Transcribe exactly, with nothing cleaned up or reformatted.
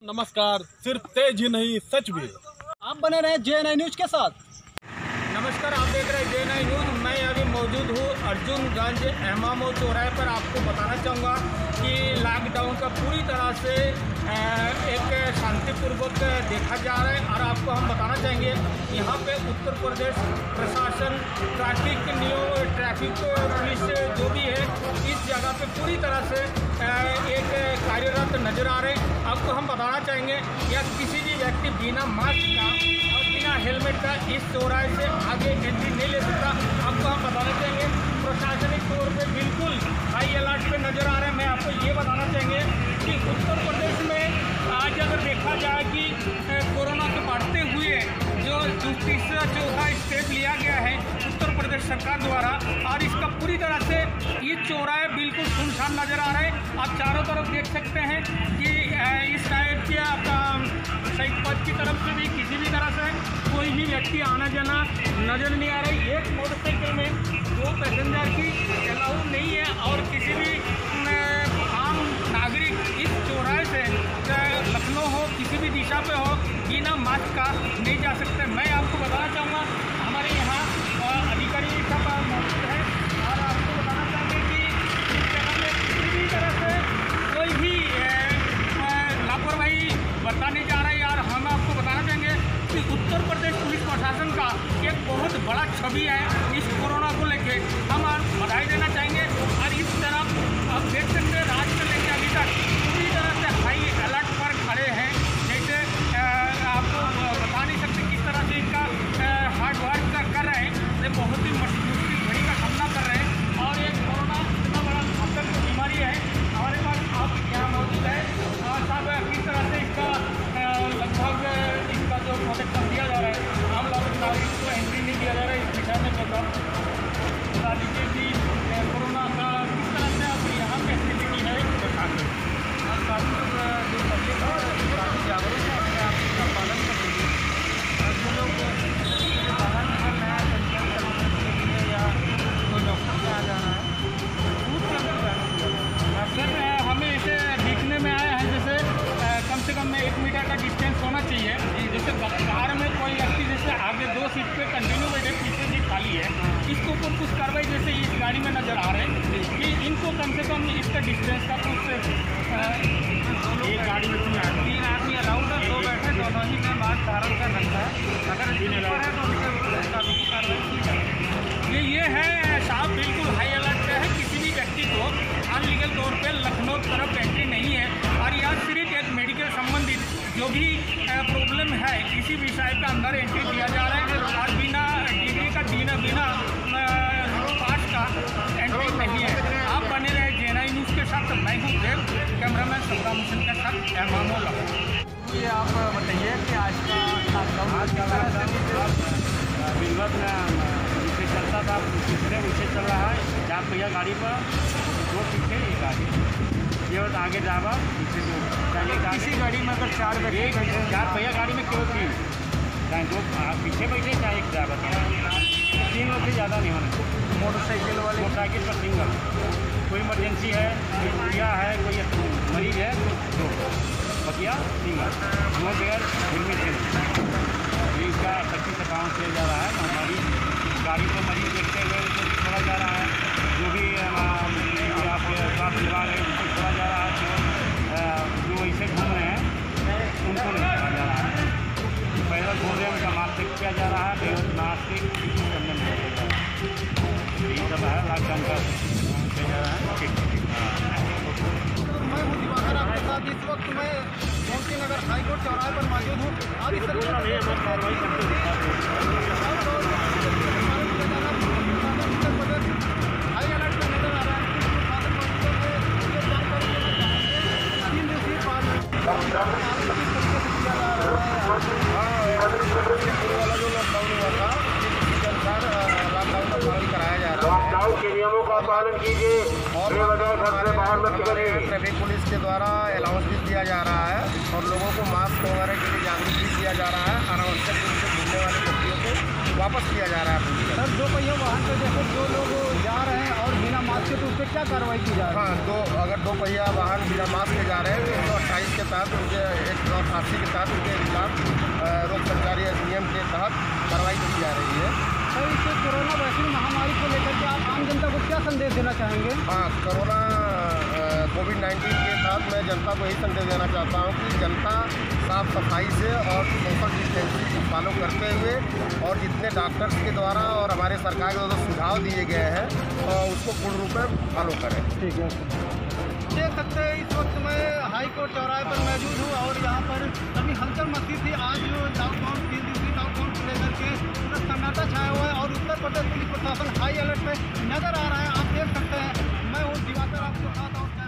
नमस्कार, सिर्फ तेज ही नहीं सच भी। आप बने रहे जे एन आई न्यूज के साथ। नमस्कार, आप देख रहे हैं जे एन आई न्यूज। मैं अभी मौजूद हूँ अर्जुनगंज एमामो चौराहे पर। आपको बताना चाहूँगा कि लॉकडाउन का पूरी तरह से एक शांतिपूर्वक देखा जा रहा है और आपको हम बताना चाहेंगे यहाँ पे उत्तर प्रदेश प्रशासन, ट्रैफिक नियम, ट्रैफिक पुलिस जो भी है इस जगह पे पूरी तरह से एक कार्यरत नजर आ रहे हैं। आपको हम बताना चाहेंगे या किसी भी व्यक्ति बिना मास्क का और बिना हेलमेट का इस चौराहे से आगे एंट्री नहीं ले सकता। आपको हम बताना चाहेंगे प्रशासनिक तौर पे बिल्कुल हाई अलर्ट पे नजर आ रहे हैं। मैं आपको ये बताना चाहेंगे कि उत्तर प्रदेश में आज अगर देखा जाए कि कोरोना के बढ़ते हुए जो तीसरा चौथा स्टेप लिया गया है उत्तर प्रदेश सरकार द्वारा, और इसका पूरी तरह से ये चौराहे बिल्कुल सुनसान नजर आ रहे हैं। आप चारों तरफ देख सकते हैं कि इस टाइप के आपका सही पथ की तरफ से भी किसी भी तरह से कोई भी व्यक्ति आना जाना नजर नहीं आ रहा है। एक मोटरसाइकिल में दो पैसेंजर की अलाउ नहीं है और किसी भी आम नागरिक इस चौराहे से लखनऊ हो किसी भी दिशा पे हो बिना मास्क का नहीं जा सकते। मैं आपको बताना चाहूँगा हमारे यहाँ अधिकारी सब मौजूद है और आपको बताना चाहेंगे कि इस जगह में किसी भी तरह से कोई भी लापरवाही बरता नहीं जा रहा है। यार हम आपको बताना चाहेंगे कि उत्तर प्रदेश पुलिस प्रशासन का एक बहुत बड़ा छवि है इस कोरोना को लेके। हम बधाई देना चाहेंगे और इस तरफ आप देख सकते हैं रात से लेकर अभी तक पूरी तरह से हाई अलर्ट पर खड़े हैं। जैसे आपको बता नहीं सकते किस तरह से इनका हार्ड वर्क कर रहे हैं। ये बहुत ही मुश्किल घड़ी का सामना कर रहे हैं और ये कोरोना इतना बड़ा घातक बीमारी है। हमारे पास आप यहाँ मौजूद है और साहब किस तरह से इसका लगभग इसका जो प्रोटेक्शन दिया जा रहा है आम नागरिक को एंट्री नहीं दिया जा रहा है। इस विषय में बताओ बता दीजिए कि कोरोना का किस तरह से अब यहाँ पे स्थिति है प्रशासन और काफ़ी जो पब्लिक है काफ़ी जागरूक है अपने आप इसका पालन कर रही है। और जो लोग बाहर निकल रहे हैं पंचायत करने के लिए या कोई डॉक्टर से आ जाना है दूर से अंदर सर हमें इसे देखने में आया है जैसे कम से कम एक मीटर का डिस्टेंस होना चाहिए। जैसे कार में कोई व्यक्ति जैसे आगे दो सीट पे कंटिन्यू बैठे पीछे सीट खाली है इसके ऊपर कुछ कार्रवाई जैसे इस गाड़ी में नज़र आ रहे हैं कि इनको कम से कम इसका डिस्टेंस का कुछ एक गाड़ी में तीन आदमी अलाउड है, दो बैठे दोनों ही में मास्क धारण कर रखा है। अगर तीन अलाउड है तो उनके कानूनी कार्रवाई की जाए। ये ये है साहब बिल्कुल हाई अलर्ट पे है। किसी भी व्यक्ति को अनलीगल तौर पर लखनऊ तरफ एंट्री नहीं है और यहाँ सिर्फ एक मेडिकल संबंधित जो भी प्रॉब्लम है किसी भी साइड का अंदर एंट्री दिया जा रहा है और बिना डिग्री का बिना बिना पास का एंट्री नहीं है। आप बने रहे जे एन आई न्यूज़ के साथ। मैं हूँ देव, कैमरामैन सद्दाम हुसैन के साथ एमामो लखनऊ। ये आप बताइए कि आज का लॉकडाउन आज का बिलवत में जिसे चलता था तीसरे उसे चल रहा है। चार पहिया गाड़ी पर दो पीछे एक गाड़ी ये और आगे ड्राइवर पीछे दो किसी गाड़ी में अगर चार एक चार पहिया गाड़ी में केवल तीन चाहे दो पीछे बैठे चाहे एक ड्राइवर तीन लोग से ज़्यादा नहीं होना। मोटरसाइकिल वाले मोटरसाइकिल पर सिंगल कोई इमरजेंसी है कोई बुढ़िया है कोई मरीज है तो बतिया सिंगल दो बगैर हेलमेट है। इसका पच्चीस अकाउंट किया जा रहा है। हमारी गाड़ी को मरीज देखते हुए उनको छोड़ा जा रहा है। जो भी आपके स्वास्थ्य विभाग है उनको छोड़ा जा रहा है। जो वैसे घूम रहे हैं उनको नहीं छोड़ा जा रहा है। पैदल घूम रहे हैं उनका मास्क किया जा रहा है। बेहद मास्क करने में यही सब है लॉकडाउन का किया जा रहा है। मैं हूँ दिवाकर आपके साथ। इस वक्त मैं गोमती नगर हाईकोर्ट चौराहे पर मौजूद हूँ। आप इस हाई अलर्ट पर नजर आ रहा है। तीन दिवसीय वाला जो लॉकडाउन हुआ था इसके अनुसार लॉकडाउन का पालन कराया जा रहा है। लॉकडाउन के नियमों का पालन कीजिए और घर से बाहर मत करिए। ट्रैफिक पुलिस के द्वारा अलाउंस भी दिया जा रहा है और लोगों को मास्क वगैरह के लिए जागरूक भी किया जा रहा है। अनावश्यक रूप से घूमने वाले व्यक्तियों को वापस किया जा रहा है। सर दो पहिया वाहन पर जैसे जो लोग जा रहे हैं और बिना मास्क बच्चे तो उस पर क्या कार्रवाई की जा रही है? हाँ, दो अगर दो पहिया वाहन बिना मास्क के जा रहे हैं तो एक सौ अट्ठाईस के तहत उनके एक सौ अट्ठासी के तहत उनके खिलाफ रोग संचारी अधिनियम के तहत कार्रवाई की जा रही है। सर, इस कोरोना वैक्सीन महामारी को लेकर के आप आम जनता को क्या संदेश देना चाहेंगे? हाँ, कोरोना कोविड नाइन्टीन के तहत मैं जनता को यही संदेश देना चाहता हूँ कि जनता साफ सफाई से और सोशल डिस्टेंसिंग को फॉलो करते हुए और जितने डॉक्टर्स के द्वारा और हमारे सरकार के द्वारा सुझाव दिए गए हैं उसको पूर्ण रूप में फॉलो करें। ठीक है। देख सकते हैं इस वक्त मैं हाई कोर्ट चौराहे पर मौजूद हूँ और यहाँ पर अभी हलचल मची थी। आज जो लॉकडाउन तीन दिवसीय लॉकडाउन को लेकर के पूरा सन्नाटा छाया हुआ है और उत्तर प्रदेश पुलिस प्रशासन हाई अलर्ट पे नजर आ रहा है। आप देख सकते हैं, मैं हूँ दिवाकर आपके साथ और